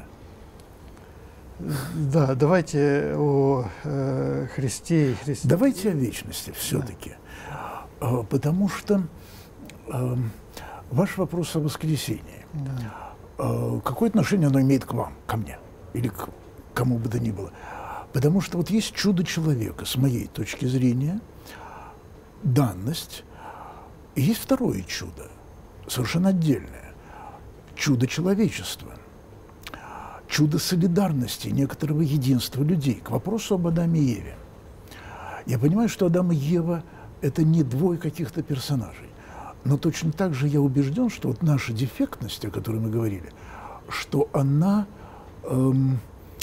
Да, давайте о э, Христе и Христе. Давайте о вечности все-таки. Да. Потому что э, ваш вопрос о воскресении. Да. Э, какое отношение оно имеет к вам, ко мне? Или к кому бы то ни было. Потому что вот есть чудо человека, с моей точки зрения, данность, и есть второе чудо, совершенно отдельное, чудо человечества, чудо солидарности, некоторого единства людей. К вопросу об Адаме и Еве. Я понимаю, что Адам и Ева это не двое каких-то персонажей. Но точно так же я убежден, что вот наша дефектность, о которой мы говорили, что она эм,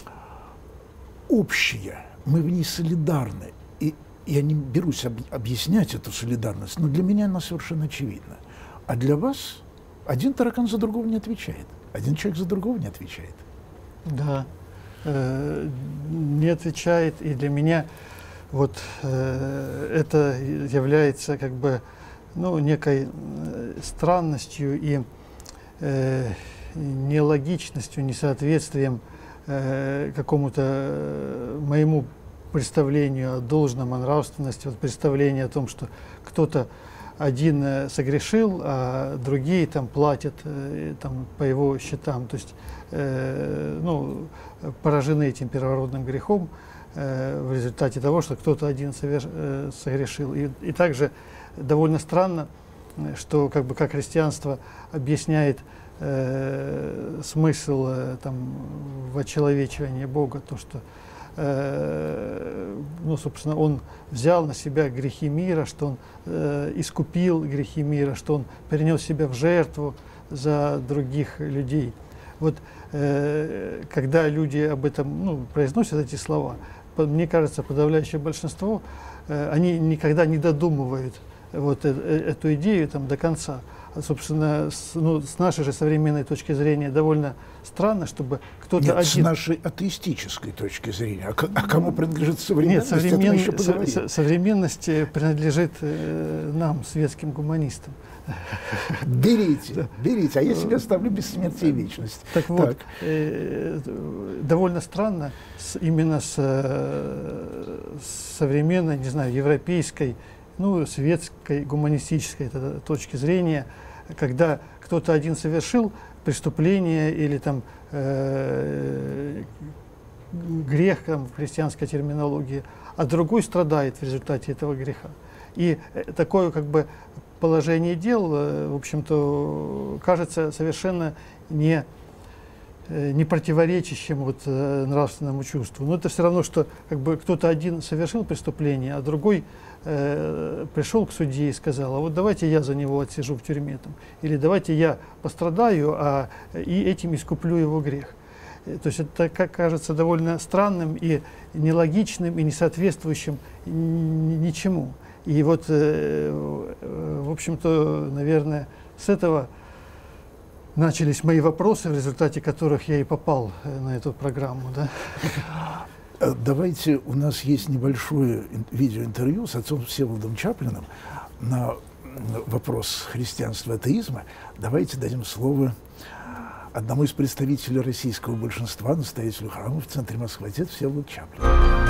общая, мы в ней солидарны. И я не берусь об, объяснять эту солидарность, но для меня она совершенно очевидна. А для вас один таракан за другого не отвечает, один человек за другого не отвечает. Да, э, не отвечает, и для меня вот э, это является как бы, ну, некой странностью и э, нелогичностью, несоответствием э, какому-то моему представлению о должном, о нравственности, вот представление о том, что кто-то один согрешил, а другие там платят э, там, по его счетам, то есть э, ну, поражены этим первородным грехом э, в результате того, что кто-то один соверш, э, согрешил. И, и также довольно странно, что как бы как христианство объясняет э, смысл э, там, в очеловечивании Бога, то, что э, ну, собственно, Он взял на себя грехи мира, что Он э, искупил грехи мира, что Он перенес себя в жертву за других людей. Вот э, когда люди об этом, ну, произносят эти слова, мне кажется, подавляющее большинство, э, они никогда не додумывают вот э, эту идею там до конца. А, собственно, с, ну, с нашей же современной точки зрения довольно странно, чтобы кто-то Нет, один... с нашей атеистической точки зрения. А, а кому принадлежит современность? Нет, современ... еще со современность принадлежит э, нам, светским гуманистам. Берите, да. берите, а я себя ставлю бессмертие и вечность. Так вот, так. Э, довольно странно с, именно с, с современной, не знаю, европейской, ну, светской, гуманистической точки зрения, когда кто-то один совершил преступление или там э, грех там, в христианской терминологии, а другой страдает в результате этого греха. И такое как бы положение дел, в общем-то, кажется совершенно не, не противоречащим вот, нравственному чувству. Но это все равно, что как бы кто-то один совершил преступление, а другой э, пришел к судье и сказал: а вот давайте я за него отсижу в тюрьме, там, или давайте я пострадаю, а и этим искуплю его грех. То есть это, как кажется, довольно странным и нелогичным, и несоответствующим ничему. И вот, э, в общем-то, наверное, с этого начались мои вопросы, в результате которых я и попал на эту программу. Да? Давайте, у нас есть небольшое видеоинтервью с отцом Всеволодом Чаплиным на вопрос христианства и атеизма. Давайте дадим слово одному из представителей российского большинства, настоятелю храма в центре Москвы, отец Всеволод Чаплин.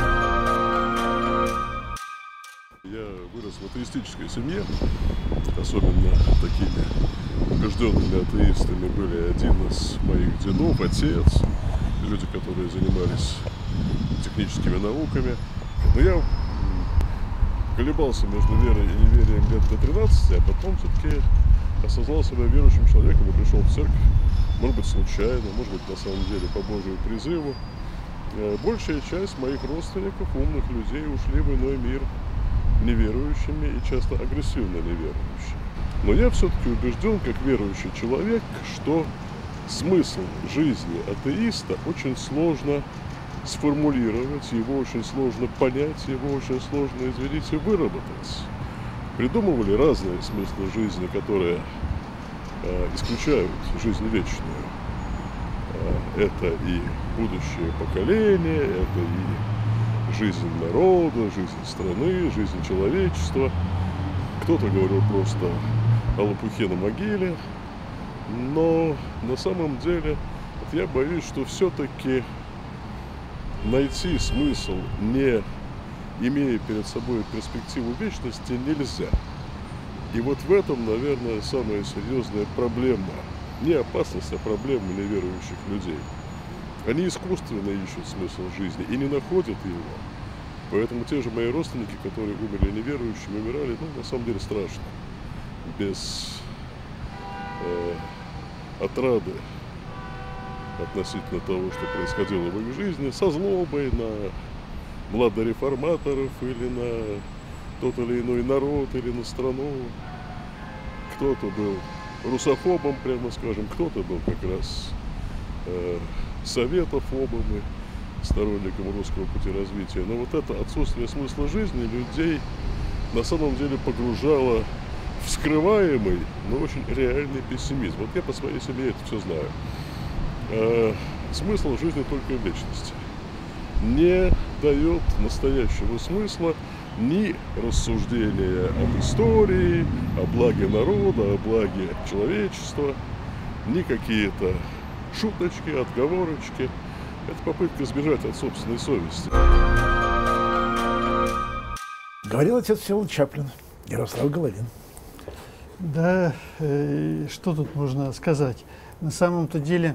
Я вырос в атеистической семье, особенно такими убежденными атеистами были один из моих дедов, отец, люди, которые занимались техническими науками. Но я колебался между верой и неверием лет до тринадцати, а потом все-таки осознал себя верующим человеком и пришел в церковь. Может быть, случайно, может быть, на самом деле по Божьему призыву. Большая часть моих родственников, умных людей, ушли в иной мир неверующими и часто агрессивно неверующими. Но я все-таки убежден, как верующий человек, что смысл жизни атеиста очень сложно сформулировать, его очень сложно понять, его очень сложно измерить и выработать. Придумывали разные смыслы жизни, которые э, исключают жизнь вечную. Э, это и будущее поколение, это и жизнь народа, жизнь страны, жизнь человечества. Кто-то говорил просто о лопухе на могиле, но на самом деле вот я боюсь, что все-таки найти смысл, не имея перед собой перспективу вечности, нельзя. И вот в этом, наверное, самая серьезная проблема. Не опасность, а проблема неверующих людей. Они искусственно ищут смысл жизни и не находят его. Поэтому те же мои родственники, которые умерли неверующими, умирали, ну, на самом деле, страшно. Без э, отрады относительно того, что происходило в их жизни, со злобой на младореформаторов или на тот или иной народ или на страну. Кто-то был русофобом, прямо скажем, кто-то был как раз э, советофобом и сторонником русского пути развития. Но вот это отсутствие смысла жизни людей на самом деле погружало в скрываемый, но очень реальный пессимизм. Вот я по своей семье это все знаю. Э, смысл жизни только в вечности. Не дает настоящего смысла ни рассуждения об истории, о благе народа, о благе человечества, ни какие-то шуточки, отговорочки. Это попытка сбежать от собственной совести. Говорил отец Всеволод Чаплин, Ярослав Головин. Да, э, что тут можно сказать? На самом-то деле,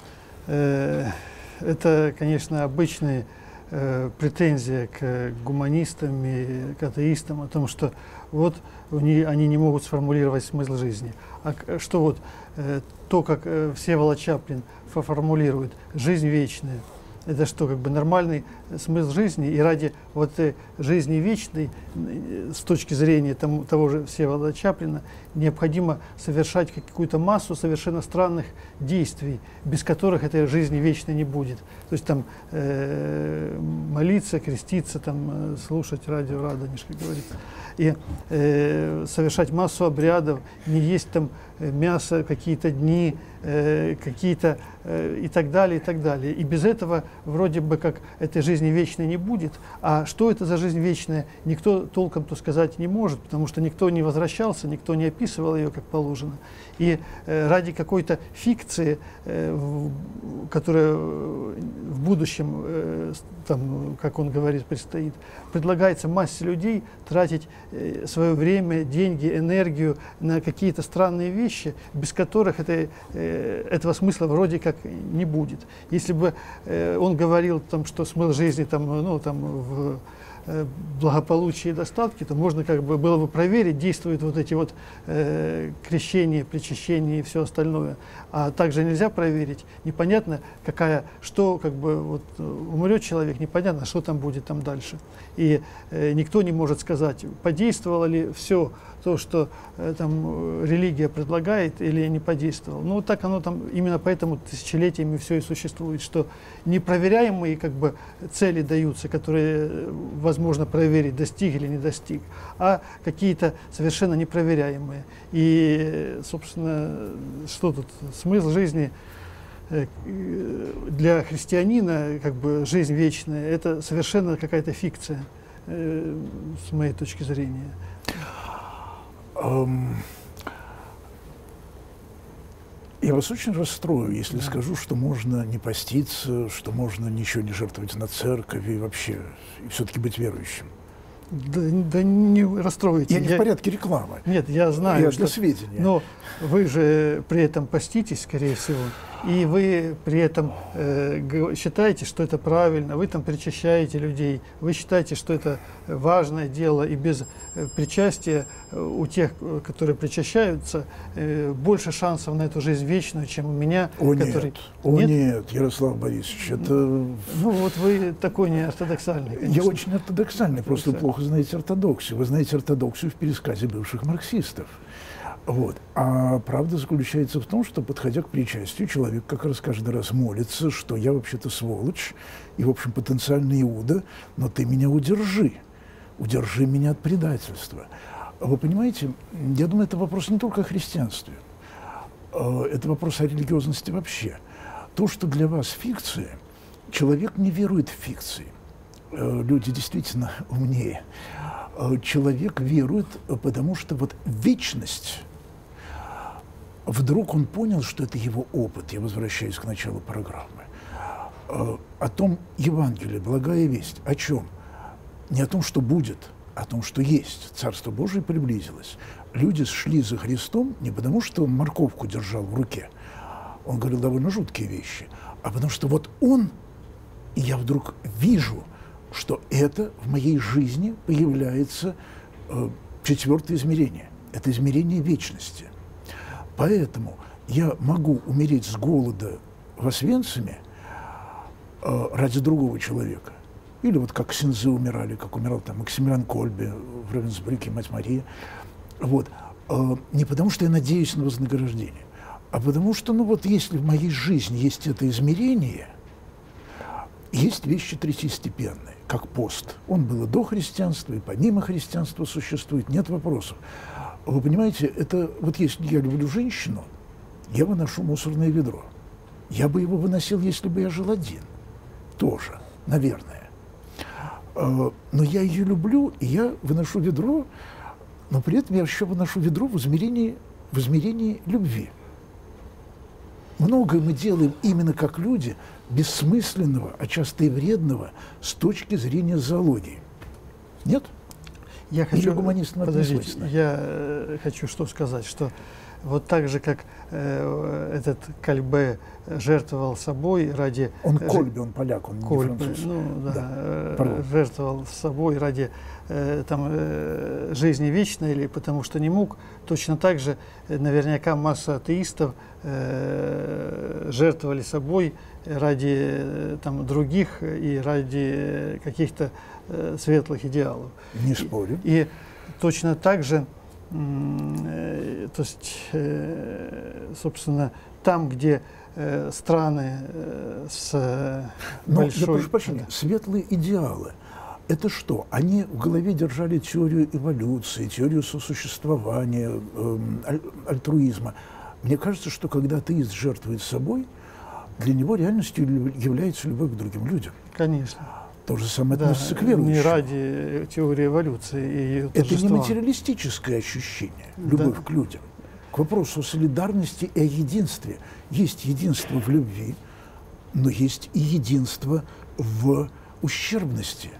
э, это, конечно, обычные э, претензия к гуманистам и к атеистам о том, что вот они, они не могут сформулировать смысл жизни. А что вот э, то, как э, Всеволод Чаплин формулирует «жизнь вечная», это что, как бы нормальный смысл жизни, и ради вот э, жизни вечной, э, с точки зрения тому, того же Всеволода Чаплина, необходимо совершать какую-то массу совершенно странных действий, без которых этой жизни вечной не будет. То есть там э, молиться, креститься, там, э, слушать радио Радонеж, как говорится, и э, совершать массу обрядов, не есть там э, мясо какие-то дни, э, какие-то э, и так далее, и так далее. И без этого вроде бы как этой жизни вечной не будет. А что это за жизнь вечная, никто толком-то сказать не может, потому что никто не возвращался, никто не описывал ее как положено. И э, ради какой-то фикции, э, в, которая в будущем, э, там, как он говорит, предстоит, предлагается массе людей тратить э, свое время, деньги, энергию на какие-то странные вещи, без которых это, э, этого смысла вроде как не будет. Если бы э, он говорил, там, что смысл жизни там, ну, там, в благополучие и достатки, то можно как бы было бы проверить, действуют вот эти вот э, крещения, причащения и все остальное. А также нельзя проверить, непонятно, какая, что, как бы, вот, умрет человек, непонятно, что там будет там дальше. И э, никто не может сказать, подействовало ли все то, что э, там религия предлагает, или не подействовало. Ну, так оно там, именно поэтому тысячелетиями все и существует, что непроверяемые как бы цели даются, которые возможно проверить, достиг или не достиг, а какие-то совершенно непроверяемые. И, собственно, что тут? Смысл жизни для христианина, как бы жизнь вечная, это совершенно какая-то фикция, с моей точки зрения. Um... Я вас очень расстрою, если да. скажу, что можно не поститься, что можно ничего не жертвовать на церковь и вообще, и все-таки быть верующим. Да, да не расстроите. Я не я, в порядке рекламы. Нет, я знаю, я что, для сведения. Но вы же при этом поститесь, скорее всего, и вы при этом э, считаете, что это правильно, вы там причащаете людей, вы считаете, что это важное дело, и без э, причастия у тех, которые причащаются, э, больше шансов на эту жизнь вечную, чем у меня. О, который... нет, о нет? нет, Ярослав Борисович, это... Ну вот вы такой не ортодоксальный, конечно. Я очень ортодоксальный, просто плохо знаете ортодоксию. Вы знаете ортодоксию в пересказе бывших марксистов. Вот. А правда заключается в том, что, подходя к причастию, человек как раз каждый раз молится, что я вообще-то сволочь и, в общем, потенциальный Иуда, но ты меня удержи, удержи меня от предательства. Вы понимаете, я думаю, это вопрос не только о христианстве, это вопрос о религиозности вообще. То, что для вас фикция, человек не верует в фикции. Люди действительно умнее. Человек верует, потому что вот вечность, вдруг он понял, что это его опыт. Я возвращаюсь к началу программы. О том Евангелие, благая весть. О чем? Не о том, что будет, а о том, что есть. Царство Божие приблизилось. Люди шли за Христом не потому, что он морковку держал в руке. Он говорил довольно жуткие вещи. А потому что вот он, и я вдруг вижу, что это в моей жизни появляется э, четвертое измерение. Это измерение вечности. Поэтому я могу умереть с голода в Освенциме э, ради другого человека. Или вот как ксензы умирали, как умирал там Максимилиан Кольбе в Равенсбрюке, мать Мария. Вот. Не потому, что я надеюсь на вознаграждение, а потому что, ну вот, если в моей жизни есть это измерение, есть вещи третьестепенные, как пост. Он был и до христианства, и помимо христианства существует, нет вопросов. Вы понимаете, это вот если я люблю женщину, я выношу мусорное ведро. Я бы его выносил, если бы я жил один. Тоже, наверное. Но я ее люблю, и я выношу ведро, но при этом я еще выношу ведро в измерении, в измерении любви. Многое мы делаем именно как люди, бессмысленного, а часто и вредного с точки зрения зоологии. Нет? Я хочу, гуманистам подождите, я э, хочу что сказать, что вот так же, как э, этот Кольбе жертвовал собой ради... Он Кольбе, он поляк, он Кольбе, не француз. ну да, да. Э, жертвовал собой ради э, там, э, жизни вечной, или потому что не мог, точно так же э, наверняка масса атеистов э, жертвовали собой ради э, там, других и ради каких-то э, светлых идеалов. Не спорю. И, и точно так же, э, то есть, э, собственно, там, где э, страны э, с э, Но, большой... я прошу прощения, светлые идеалы. Это что? Они в голове держали теорию эволюции, теорию сосуществования, э, аль альтруизма. Мне кажется, что когда атеист жертвует собой, для него реальностью является любовь к другим людям. Конечно. То же самое Да, относится к верующим. не ради теории эволюции и ее Это торжества. не материалистическое ощущение, любовь Да. к людям. К вопросу о солидарности и о единстве. Есть единство в любви, но есть и единство в ущербности.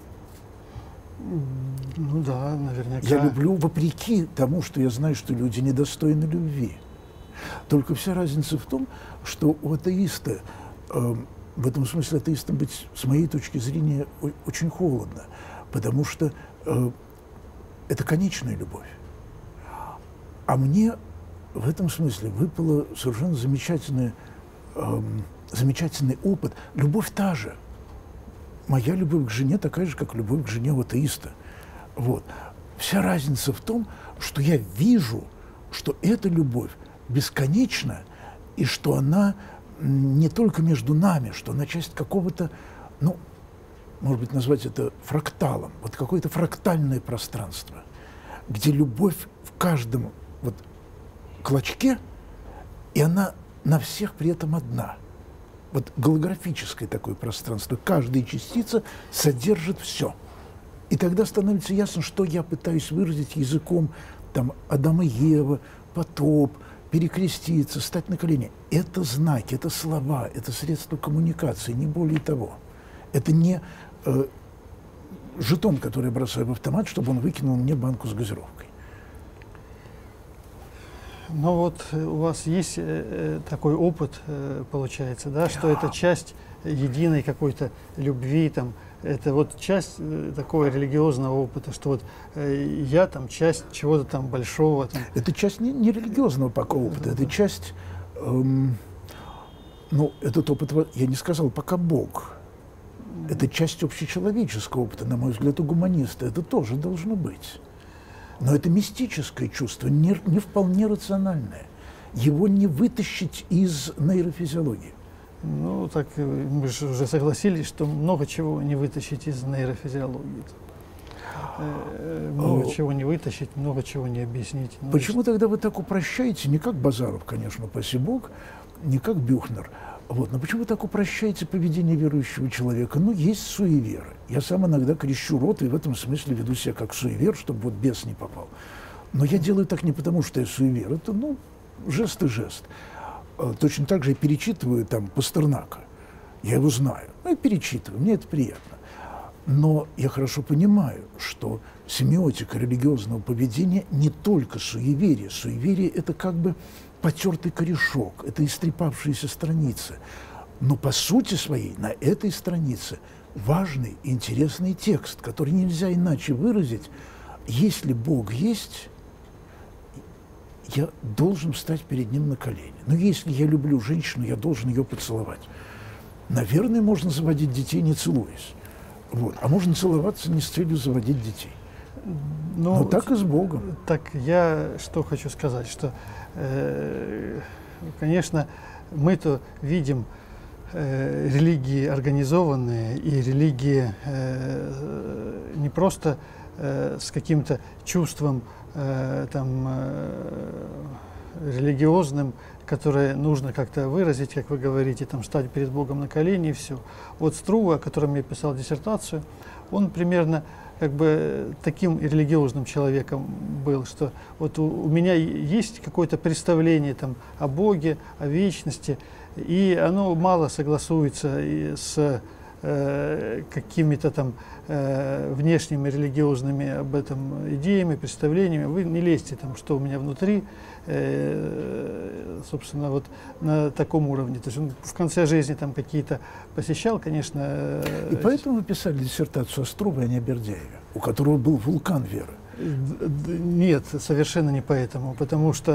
Ну да, наверняка. Я люблю вопреки тому, что я знаю, что люди недостойны любви. Только вся разница в том, что у атеиста, э, в этом смысле атеистом быть, с моей точки зрения, очень холодно, потому что э, это конечная любовь. А мне в этом смысле выпало совершенно замечательный, э, замечательный опыт. Любовь та же. Моя любовь к жене такая же, как любовь к жене у атеиста. Вот. Вся разница в том, что я вижу, что эта любовь бесконечна, и что она не только между нами, что она часть какого-то, ну, может быть, назвать это фракталом, вот какое-то фрактальное пространство, где любовь в каждом вот клочке, и она на всех при этом одна. Вот голографическое такое пространство, каждая частица содержит все. И тогда становится ясно, что я пытаюсь выразить языком там, Адама и Ева, потоп, перекреститься, стать на колени. Это знаки, это слова, это средства коммуникации, не более того. Это не э, жетон, который я бросаю в автомат, чтобы он выкинул мне банку с газировкой. Ну вот у вас есть э, такой опыт, э, получается, да, что это часть единой какой-то любви, там, это вот часть э, такого религиозного опыта, что вот э, я там часть чего-то там большого. Там. Это часть не, не религиозного пока опыта, это часть, эм, ну, этот опыт, я не сказал, пока Бог. Это часть общечеловеческого опыта, на мой взгляд, у гуманиста это тоже должно быть. Но это мистическое чувство, не, не вполне рациональное. Его не вытащить из нейрофизиологии. Ну, так мы же уже согласились, что много чего не вытащить из нейрофизиологии. Много О, чего не вытащить, много чего не объяснить. Ну, почему тогда вы так упрощаете, не как Базаров, конечно, упаси Бог, не как Бюхнер, вот, но почему вы так упрощаете поведение верующего человека? Ну, есть суеверы. Я сам иногда крещу рот и в этом смысле веду себя как суевер, чтобы вот бес не попал. Но я делаю так не потому, что я суевер. Это, ну, жест и жест. Точно так же я перечитываю там Пастернака. Я его знаю. Ну, и перечитываю. Мне это приятно. Но я хорошо понимаю, что семиотика религиозного поведения не только суеверие. Суеверие – это как бы потертый корешок, это истрепавшиеся страницы. Но по сути своей на этой странице важный и интересный текст, который нельзя иначе выразить. Если Бог есть, я должен встать перед Ним на колени. Но если я люблю женщину, я должен ее поцеловать. Наверное, можно заводить детей, не целуясь. Вот. А можно целоваться не с целью заводить детей. Ну, Но так и с Богом. Так я что хочу сказать, что, э, конечно, мы-то видим э, религии организованные и религии э, не просто э, с каким-то чувством э, там, э, религиозным, которое нужно как-то выразить, как вы говорите, там, стать перед Богом на колени и все. Вот Струве, о котором я писал диссертацию, он примерно как бы таким религиозным человеком был, что вот у, у меня есть какое-то представление там о Боге, о вечности, и оно мало согласуется и с э, какими-то там э, внешними религиозными об этом идеями, представлениями. Вы не лезьте там, что у меня внутри, э, собственно, вот на таком уровне. То есть он в конце жизни там какие-то посещал, конечно. Э, и поэтому вы писали диссертацию о Струве, а не о Бердяеве, у которого был вулкан веры. Нет, совершенно не поэтому, потому что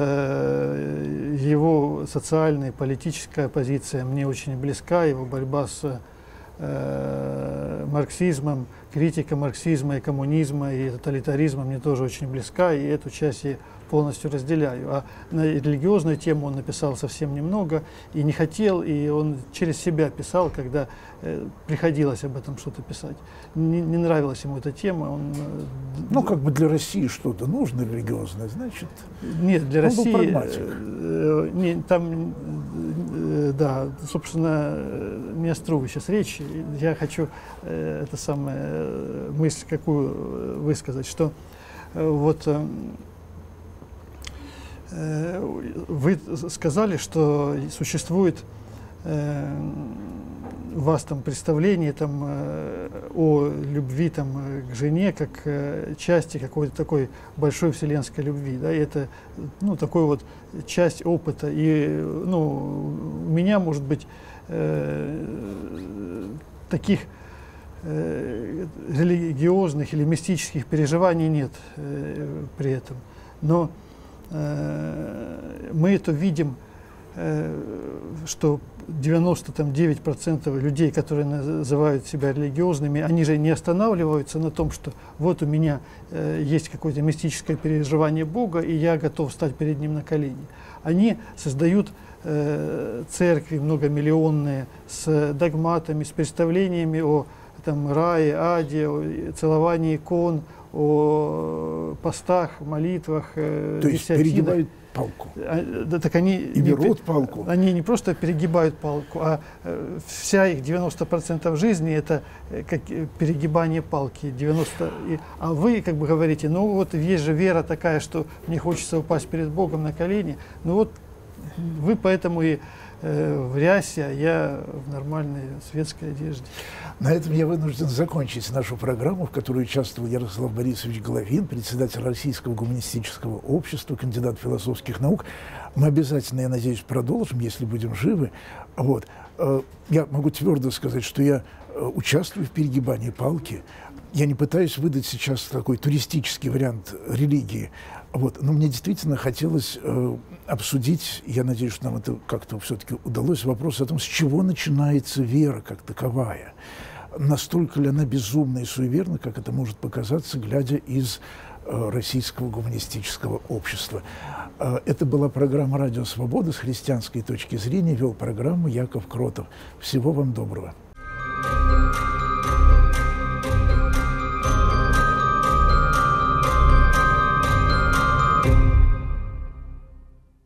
его социальная, политическая позиция мне очень близка, его борьба с э, марксизмом, критика марксизма и коммунизма и тоталитаризма мне тоже очень близка, и эту часть я полностью разделяю. А на религиозную тему он написал совсем немного и не хотел, и он через себя писал, когда э, приходилось об этом что-то писать. Не, не нравилась ему эта тема. Он, ну, как бы для России что-то нужно религиозное, значит. Нет, для он России. Был прагматик. Э, не, там, э, да, собственно, не о Струве сейчас речь. Я хочу э, это самое мысль какую высказать, что э, вот. Э, Вы сказали, что существует э, у вас там представление там, э, о любви там, к жене как э, части какой-то такой большой вселенской любви. Да? И это ну, такой вот часть опыта. И ну, у меня, может быть, э, таких э, религиозных или мистических переживаний нет э, при этом. Но мы это видим, что девяносто девять процентов людей, которые называют себя религиозными, они же не останавливаются на том, что вот у меня есть какое-то мистическое переживание Бога, и я готов стать перед Ним на колени. Они создают церкви многомиллионные с догматами, с представлениями о там, рае, аде, о целовании икон, о постах, молитвах, то есть перегибают палку. А, да, так они и берут не, палку. Они не просто перегибают палку, а э, вся их девяносто процентов жизни это э, как, перегибание палки. девяносто, и, а вы как бы говорите, ну вот есть же вера такая, что мне хочется упасть перед Богом на колени. Ну вот вы поэтому и э, в рясе, а я в нормальной светской одежде. На этом я вынужден закончить нашу программу, в которой участвовал Ярослав Борисович Головин, председатель Российского гуманистического общества, кандидат философских наук. Мы обязательно, я надеюсь, продолжим, если будем живы. Вот. Я могу твердо сказать, что я участвую в перегибании палки. Я не пытаюсь выдать сейчас такой туристический вариант религии. Вот. Но мне действительно хотелось э, обсудить, я надеюсь, что нам это как-то все-таки удалось, вопрос о том, с чего начинается вера как таковая. Настолько ли она безумна и суеверна, как это может показаться, глядя из э, Российского гуманистического общества. Э, это была программа «Радио Свобода» с христианской точки зрения. Вел программу Яков Кротов. Всего вам доброго.